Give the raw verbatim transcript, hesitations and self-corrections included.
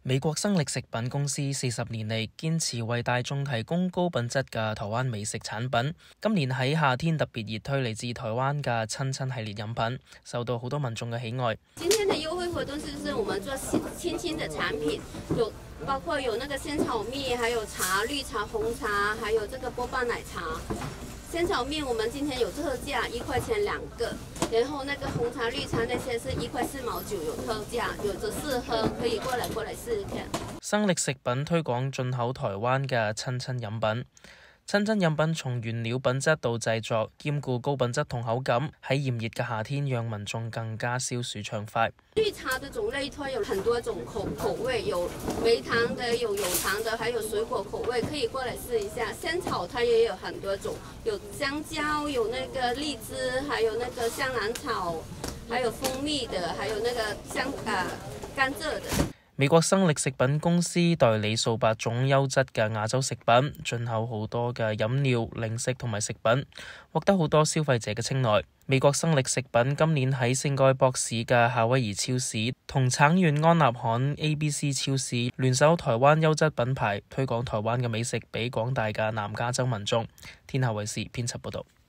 美國生力食品公司四十年嚟堅持為大眾提供高品質嘅台灣美食產品。今年喺夏天特別熱推嚟自台灣嘅親親系列飲品，受到好多民眾嘅喜愛。 今天的優惠活動就是我們做親親的產品，有包括有那個仙草蜜，還有茶、綠茶、紅茶，還有這個波霸奶茶。仙草蜜我們今天有特價，一塊錢兩個。然後那個紅茶、綠茶那些是一塊四毛九，有特價，有着試喝，可以過來過來試一下。 生力食品推廣進口台灣嘅親親飲品。親親飲品從原料品質到製作，兼顧高品質同口感，喺炎熱嘅夏天，讓民眾更加消暑暢快。 綠茶的種類它有很多種口口味，有微糖的，有有糖的，還有水果口味，可以過來試一下。仙草它也有很多種，有香蕉，有那個荔枝，還有那個香蘭草，還有蜂蜜的，還有那個香啊甘蔗的。 美國生力食品公司代理數百種優質嘅亞洲食品，進口好多嘅飲料、零食同埋食品，獲得好多消費者嘅青睞。美國生力食品今年喺聖蓋博市嘅夏威夷超市同橙縣安納罕 A B C 超市聯手台灣優質品牌，推廣台灣嘅美食俾廣大嘅南加州民眾。天下衛視編輯報道。